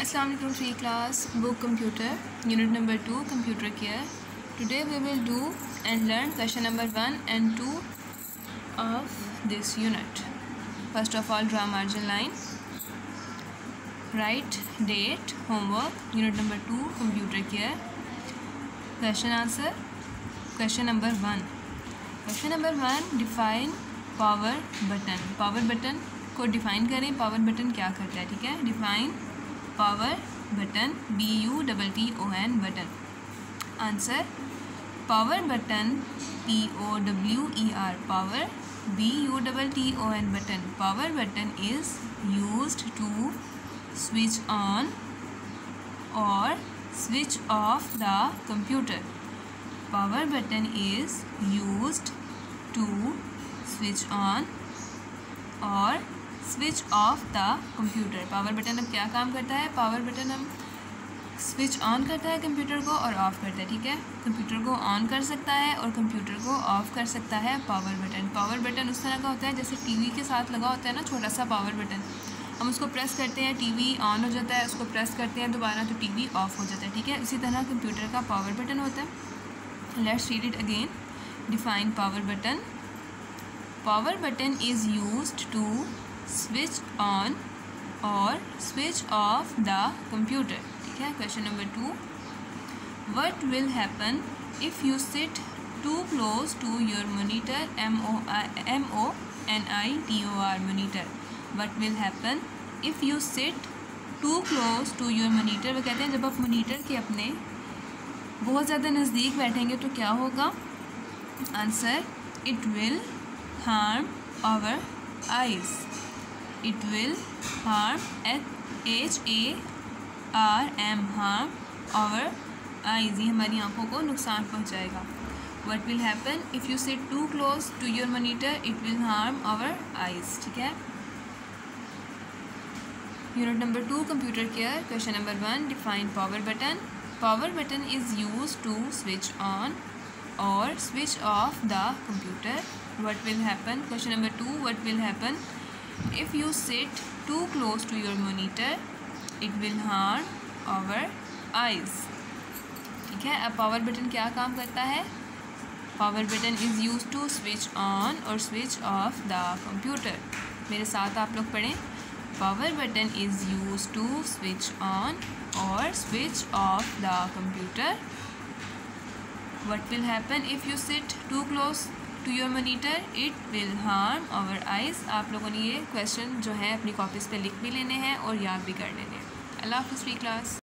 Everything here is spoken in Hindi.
Assalamu alaikum free class book computer unit number 2 computer care. Today we will do and learn question number 1 and 2 of this unit. First of all, draw margin line, write date, homework, unit number 2 computer care. Question answer. Question number 1. Question number 1, define power button. Power button को डिफाइन करें. पावर बटन क्या करता है? ठीक है, define power button, BUTTON button. Answer, power button POWER, power BUTTON button. Power button is used to switch on और switch off the computer. Power button is used to switch on और switch off the computer. Power button अब क्या काम करता है? पावर बटन हम स्विच ऑन करता है कंप्यूटर को और ऑफ़ करता है. ठीक है, कंप्यूटर को ऑन कर सकता है और कंप्यूटर को ऑफ़ कर सकता है पावर बटन. पावर बटन उस तरह का होता है जैसे टीवी के साथ लगा होता है ना, छोटा सा पावर बटन. हम उसको प्रेस करते हैं, टीवी ऑन हो जाता है, उसको प्रेस करते हैं दोबारा तो टीवी ऑफ़ हो जाता है. ठीक है, इसी तरह कंप्यूटर का पावर बटन होता है. Let's read it again. Define power button. Power button is used to switch on और switch off the computer. ठीक है. Question number 2, what will happen if you sit too close to your monitor? MONITOR monitor. What will happen if you sit too close to your monitor? वो कहते हैं जब आप मॉनिटर के अपने बहुत ज़्यादा नज़दीक बैठेंगे तो क्या होगा? Answer, it will harm our eyes. It will harm, HARM, harm our eyes. ये हमारी आँखों को नुकसान पहुँचाएगा. What will happen if you sit too close to your monitor? It will harm our eyes. ठीक है. Unit number 2 computer care. Question number 1, define power button. Power button is used to switch on or switch off the computer. What will happen? Question number 2, what will happen if you sit too close to your monitor? It will harm our eyes. ठीक है. अब पावर बटन क्या काम करता है? Power button is use to switch on और स्विच ऑफ द कंप्यूटर. मेरे साथ आप लोग पढ़ें. Power button is use to switch on और switch off the computer. What will happen if you sit too close to your monitor? It will harm our eyes. आप लोगों ने ये क्वेश्चन जो है अपनी कॉपीज़ पे लिख भी लेने हैं और याद भी कर लेने हैं. अल्लाह हाफ़िज़ फ्री क्लास.